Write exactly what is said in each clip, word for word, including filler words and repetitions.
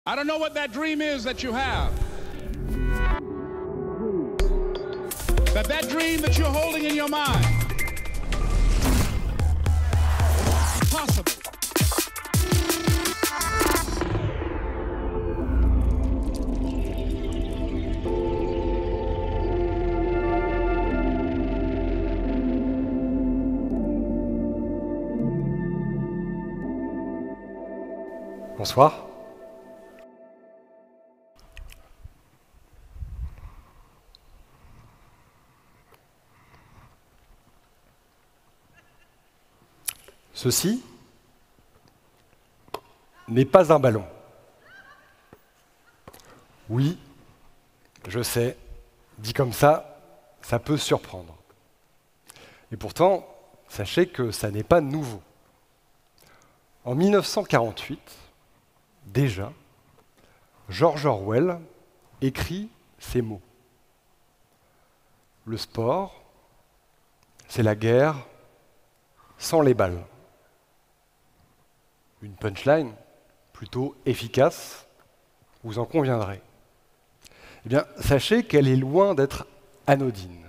I don't know what that dream is that you have. But that dream that you're holding in your mind, possible. Bonsoir. Ceci n'est pas un ballon. Oui, je sais, dit comme ça, ça peut surprendre. Et pourtant, sachez que ça n'est pas nouveau. En mille neuf cent quarante-huit, déjà, George Orwell écrit ces mots. Le sport, c'est la guerre sans les balles. Une punchline plutôt efficace, vous en conviendrez. Eh bien, sachez qu'elle est loin d'être anodine.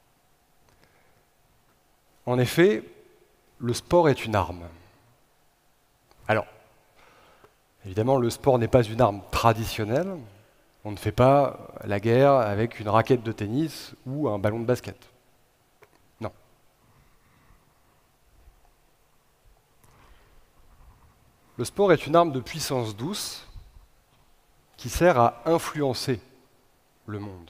En effet, le sport est une arme. Alors, évidemment, le sport n'est pas une arme traditionnelle. On ne fait pas la guerre avec une raquette de tennis ou un ballon de basket. Non. Le sport est une arme de puissance douce qui sert à influencer le monde.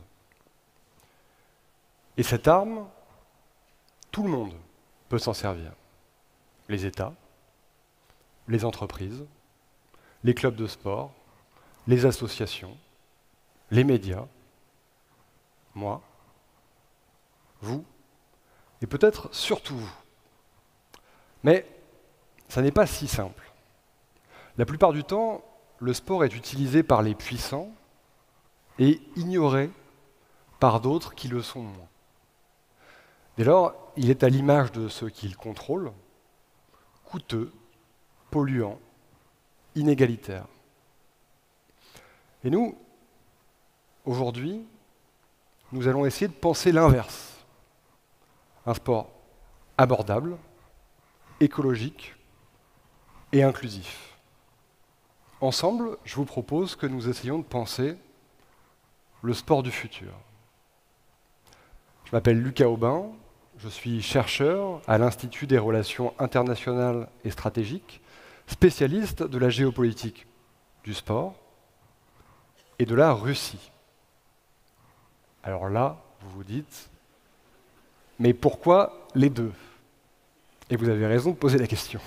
Et cette arme, tout le monde peut s'en servir. Les États, les entreprises, les clubs de sport, les associations, les médias, moi, vous, et peut-être surtout vous. Mais ça n'est pas si simple. La plupart du temps, le sport est utilisé par les puissants et ignoré par d'autres qui le sont moins. Dès lors, il est à l'image de ceux qui le contrôlent, coûteux, polluant, inégalitaire. Et nous, aujourd'hui, nous allons essayer de penser l'inverse. Un sport abordable, écologique et inclusif. Ensemble, je vous propose que nous essayions de penser le sport du futur. Je m'appelle Lucas Aubin, je suis chercheur à l'Institut des relations internationales et stratégiques, spécialiste de la géopolitique du sport et de la Russie. Alors là, vous vous dites, mais pourquoi les deux? Et vous avez raison de poser la question.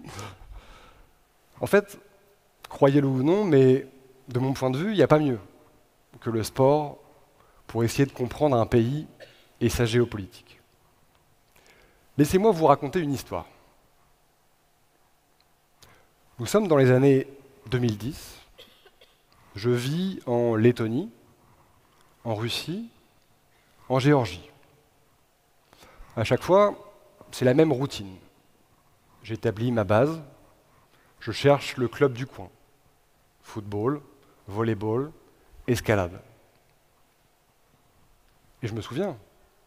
En fait, croyez-le ou non, mais de mon point de vue, il n'y a pas mieux que le sport pour essayer de comprendre un pays et sa géopolitique. Laissez-moi vous raconter une histoire. Nous sommes dans les années deux mille dix. Je vis en Lettonie, en Russie, en Géorgie. À chaque fois, c'est la même routine. J'établis ma base, je cherche le club du coin. Football, volleyball, escalade. Et je me souviens,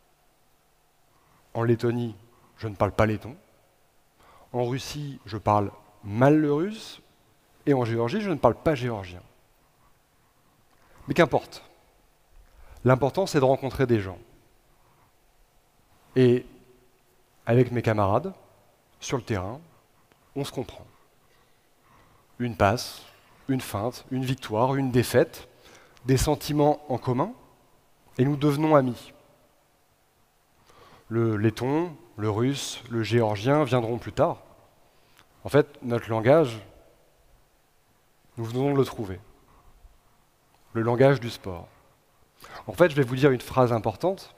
en Lettonie, je ne parle pas letton. En Russie, je parle mal le russe. Et en Géorgie, je ne parle pas géorgien. Mais qu'importe. L'important, c'est de rencontrer des gens. Et avec mes camarades, sur le terrain, on se comprend. Une passe, une feinte, une victoire, une défaite, des sentiments en commun, et nous devenons amis. Le letton, le russe, le géorgien viendront plus tard. En fait, notre langage, nous venons de le trouver. Le langage du sport. En fait, je vais vous dire une phrase importante.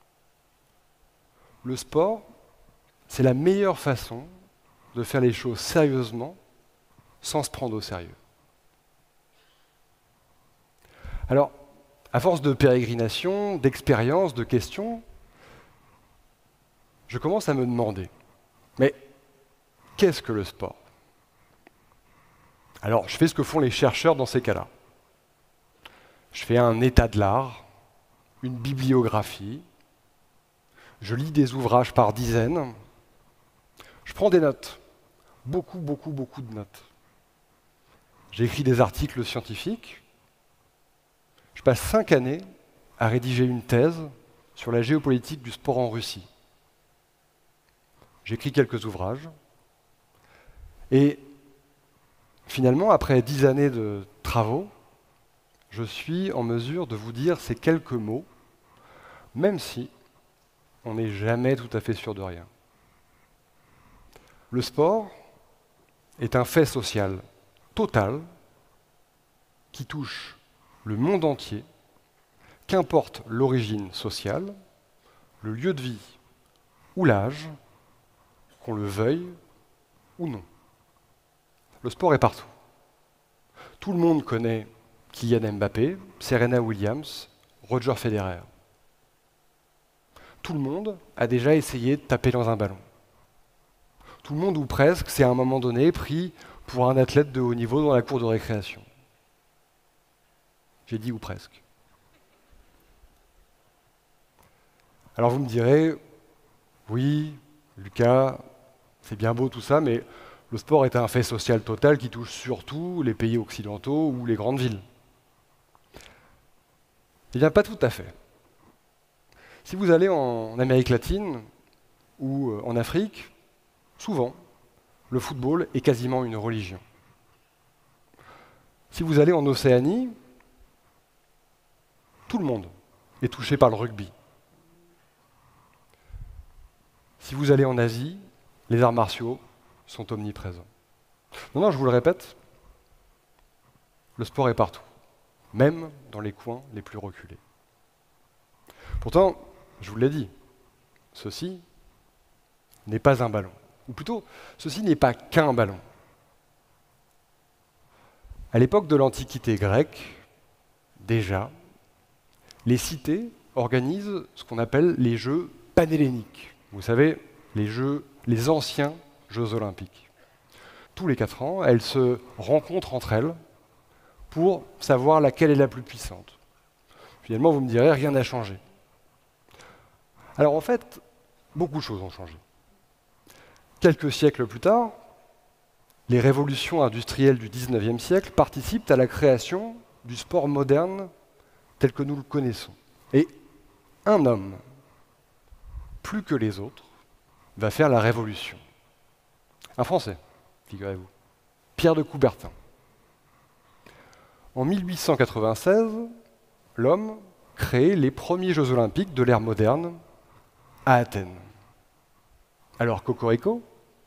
Le sport, c'est la meilleure façon de faire les choses sérieusement sans se prendre au sérieux. Alors, à force de pérégrination, d'expérience, de questions, je commence à me demander, mais qu'est-ce que le sport? Alors, je fais ce que font les chercheurs dans ces cas-là. Je fais un état de l'art, une bibliographie, je lis des ouvrages par dizaines, je prends des notes, beaucoup, beaucoup, beaucoup de notes. J'écris des articles scientifiques, je passe cinq années à rédiger une thèse sur la géopolitique du sport en Russie. J'écris quelques ouvrages, et finalement, après dix années de travaux, je suis en mesure de vous dire ces quelques mots, même si on n'est jamais tout à fait sûr de rien. Le sport est un fait social total qui touche le monde entier, qu'importe l'origine sociale, le lieu de vie ou l'âge, qu'on le veuille ou non. Le sport est partout. Tout le monde connaît Kylian Mbappé, Serena Williams, Roger Federer. Tout le monde a déjà essayé de taper dans un ballon. Tout le monde, ou presque, s'est à un moment donné pris pour un athlète de haut niveau dans la cour de récréation. J'ai dit ou presque. Alors vous me direz, oui, Lucas, c'est bien beau tout ça, mais le sport est un fait social total qui touche surtout les pays occidentaux ou les grandes villes. Eh bien, pas tout à fait. Si vous allez en Amérique latine ou en Afrique, souvent, le football est quasiment une religion. Si vous allez en Océanie, tout le monde est touché par le rugby. Si vous allez en Asie, les arts martiaux sont omniprésents. Non, non, je vous le répète, le sport est partout, même dans les coins les plus reculés. Pourtant, je vous l'ai dit, ceci n'est pas un ballon. Ou plutôt, ceci n'est pas qu'un ballon. À l'époque de l'Antiquité grecque, déjà, les cités organisent ce qu'on appelle les Jeux panhelléniques. Vous savez, les jeux, les anciens Jeux olympiques. Tous les quatre ans, elles se rencontrent entre elles pour savoir laquelle est la plus puissante. Finalement, vous me direz, rien n'a changé. Alors en fait, beaucoup de choses ont changé. Quelques siècles plus tard, les révolutions industrielles du dix-neuvième siècle participent à la création du sport moderne tel que nous le connaissons. Et un homme, plus que les autres, va faire la révolution. Un Français, figurez-vous, Pierre de Coubertin. En mille huit cent quatre-vingt-seize, l'homme crée les premiers Jeux olympiques de l'ère moderne à Athènes. Alors cocorico?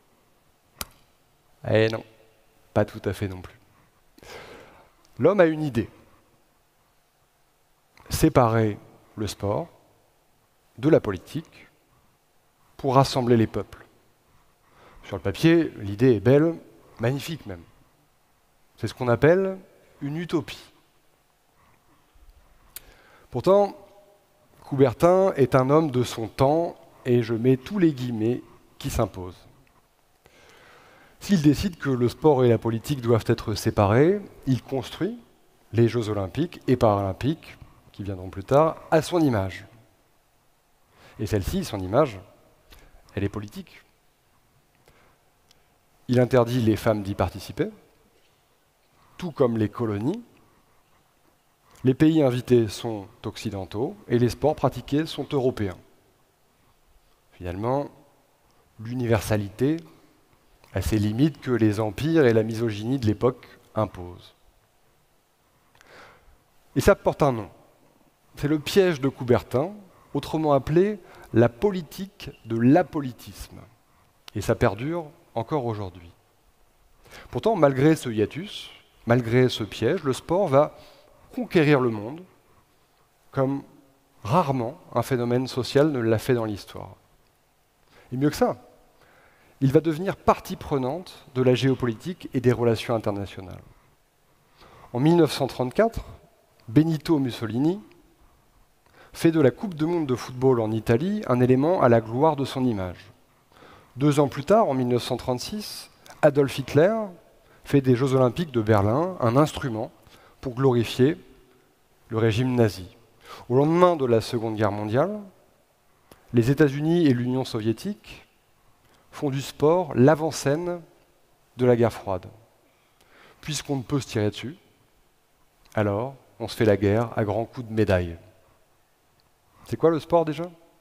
Eh non, pas tout à fait non plus. L'homme a une idée. Séparer le sport de la politique pour rassembler les peuples. Sur le papier, l'idée est belle, magnifique même. C'est ce qu'on appelle une utopie. Pourtant, Coubertin est un homme de son temps, et je mets tous les guillemets qui s'imposent. S'il décide que le sport et la politique doivent être séparés, il construit les Jeux olympiques et paralympiques, qui viendront plus tard, à son image. Et celle-ci, son image, elle est politique. Il interdit les femmes d'y participer, tout comme les colonies. Les pays invités sont occidentaux et les sports pratiqués sont européens. Finalement, l'universalité a ses limites que les empires et la misogynie de l'époque imposent. Et ça porte un nom. C'est le piège de Coubertin, autrement appelé la politique de l'apolitisme. Et ça perdure encore aujourd'hui. Pourtant, malgré ce hiatus, malgré ce piège, le sport va conquérir le monde comme rarement un phénomène social ne l'a fait dans l'histoire. Et mieux que ça, il va devenir partie prenante de la géopolitique et des relations internationales. En mille neuf cent trente-quatre, Benito Mussolini fait de la Coupe du monde de football en Italie un élément à la gloire de son image. Deux ans plus tard, en mille neuf cent trente-six, Adolf Hitler fait des Jeux Olympiques de Berlin un instrument pour glorifier le régime nazi. Au lendemain de la Seconde Guerre mondiale, les États-Unis et l'Union soviétique font du sport l'avant-scène de la guerre froide. Puisqu'on ne peut se tirer dessus, alors on se fait la guerre à grands coups de médailles. C'est quoi le sport déjà?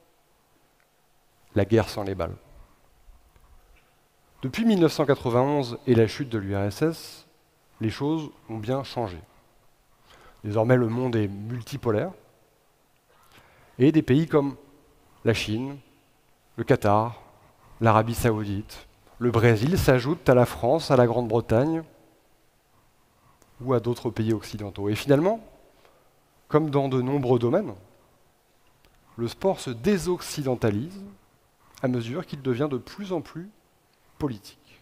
La guerre sans les balles. Depuis mille neuf cent quatre-vingt-onze et la chute de l'U R S S, les choses ont bien changé. Désormais, le monde est multipolaire et des pays comme la Chine, le Qatar, l'Arabie saoudite, le Brésil s'ajoutent à la France, à la Grande-Bretagne ou à d'autres pays occidentaux. Et finalement, comme dans de nombreux domaines, le sport se désoccidentalise à mesure qu'il devient de plus en plus politique.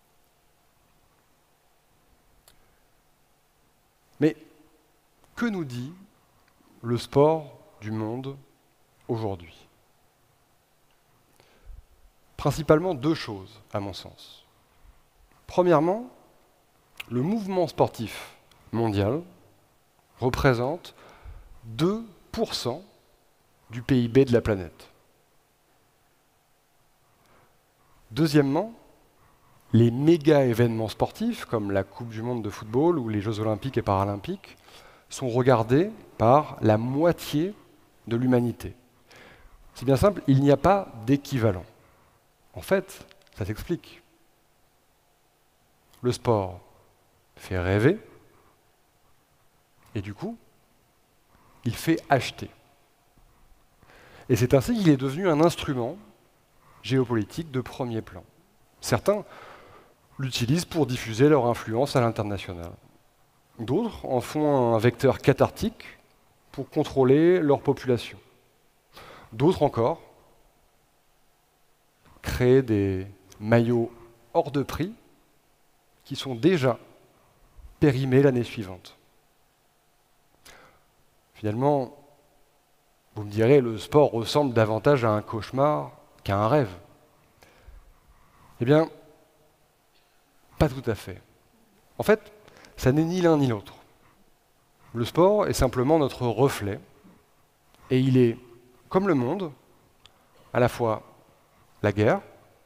Mais que nous dit le sport du monde aujourd'hui? Principalement deux choses, à mon sens. Premièrement, le mouvement sportif mondial représente deux pour cent du P I B de la planète. Deuxièmement, les méga événements sportifs, comme la Coupe du monde de football ou les Jeux olympiques et paralympiques, sont regardés par la moitié de l'humanité. C'est bien simple, il n'y a pas d'équivalent. En fait, ça s'explique. Le sport fait rêver, et du coup, il fait acheter. Et c'est ainsi qu'il est devenu un instrument géopolitique de premier plan. Certains l'utilisent pour diffuser leur influence à l'international. D'autres en font un vecteur cathartique pour contrôler leur population. D'autres encore créent des maillots hors de prix qui sont déjà périmés l'année suivante. Finalement, vous me direz, le sport ressemble davantage à un cauchemar qu'à un rêve. Eh bien, pas tout à fait. En fait, ça n'est ni l'un ni l'autre. Le sport est simplement notre reflet, et il est, comme le monde, à la fois la guerre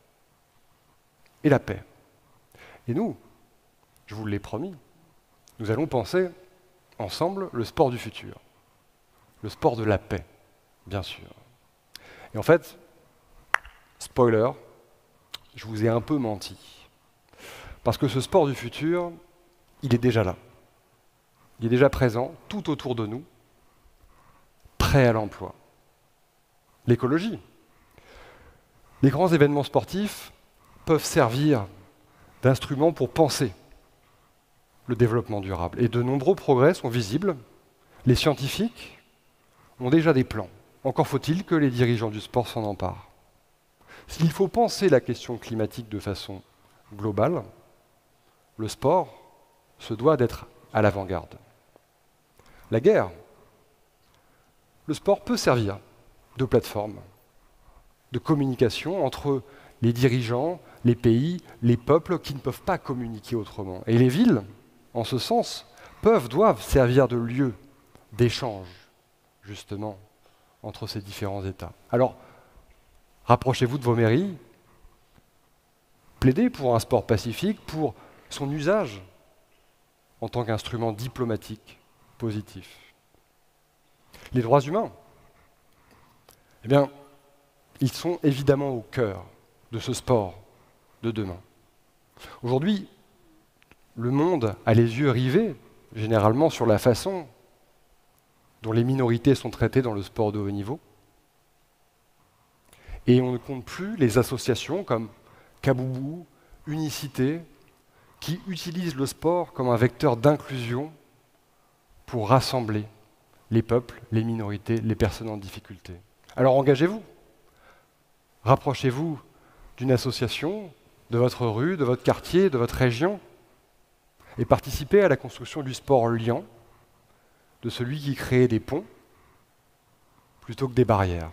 et la paix. Et nous, je vous l'ai promis, nous allons penser ensemble le sport du futur, le sport de la paix, bien sûr. Et en fait, spoiler, je vous ai un peu menti. Parce que ce sport du futur, il est déjà là. Il est déjà présent tout autour de nous, prêt à l'emploi. L'écologie. Les grands événements sportifs peuvent servir d'instrument pour penser le développement durable. Et de nombreux progrès sont visibles. Les scientifiques ont déjà des plans. Encore faut-il que les dirigeants du sport s'en emparent. S'il faut penser la question climatique de façon globale, le sport se doit d'être à l'avant-garde. La guerre, le sport peut servir de plateforme, de communication entre les dirigeants, les pays, les peuples qui ne peuvent pas communiquer autrement. Et les villes, en ce sens, peuvent, doivent servir de lieu d'échange, justement, entre ces différents États. Alors, rapprochez-vous de vos mairies, plaidez pour un sport pacifique, pour son usage en tant qu'instrument diplomatique positif. Les droits humains, eh bien, ils sont évidemment au cœur de ce sport de demain. Aujourd'hui, le monde a les yeux rivés, généralement, sur la façon dont les minorités sont traitées dans le sport de haut niveau. Et on ne compte plus les associations comme Kaboubou, Unicité, qui utilisent le sport comme un vecteur d'inclusion pour rassembler les peuples, les minorités, les personnes en difficulté. Alors engagez-vous. Rapprochez-vous d'une association, de votre rue, de votre quartier, de votre région, et participez à la construction du sport liant, de celui qui crée des ponts plutôt que des barrières.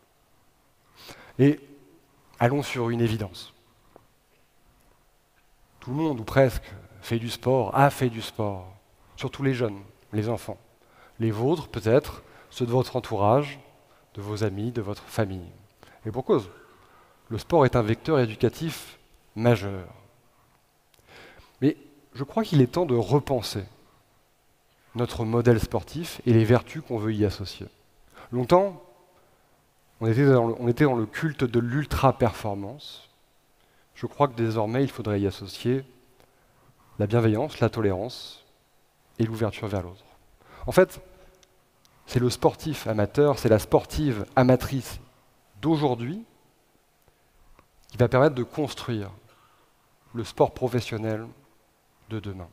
Et allons sur une évidence. Tout le monde, ou presque, fait du sport, a fait du sport, surtout les jeunes, les enfants. Les vôtres, peut-être, ceux de votre entourage, de vos amis, de votre famille. Et pour cause, le sport est un vecteur éducatif majeur. Mais je crois qu'il est temps de repenser notre modèle sportif et les vertus qu'on veut y associer. Longtemps, on était dans le, on était dans le culte de l'ultra-performance. Je crois que désormais, il faudrait y associer la bienveillance, la tolérance et l'ouverture vers l'autre. En fait, c'est le sportif amateur, c'est la sportive amatrice d'aujourd'hui qui va permettre de construire le sport professionnel de demain.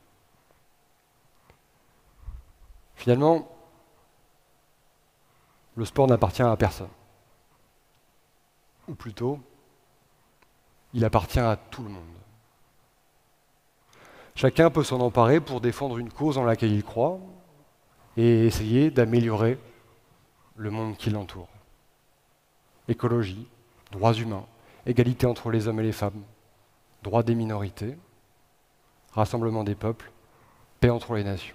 Finalement, le sport n'appartient à personne. Ou plutôt, il appartient à tout le monde. Chacun peut s'en emparer pour défendre une cause en laquelle il croit et essayer d'améliorer le monde qui l'entoure. Écologie, droits humains, égalité entre les hommes et les femmes, droits des minorités, rassemblement des peuples, paix entre les nations.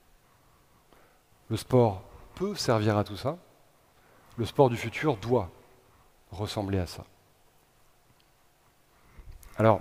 Le sport peut servir à tout ça. Le sport du futur doit ressembler à ça. Alors,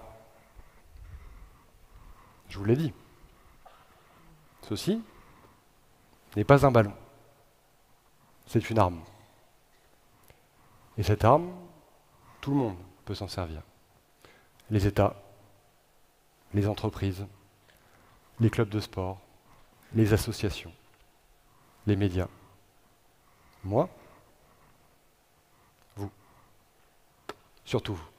je vous l'ai dit, ceci n'est pas un ballon, c'est une arme. Et cette arme, tout le monde peut s'en servir. Les États, les entreprises, les clubs de sport, les associations, les médias. Moi, vous. Surtout vous.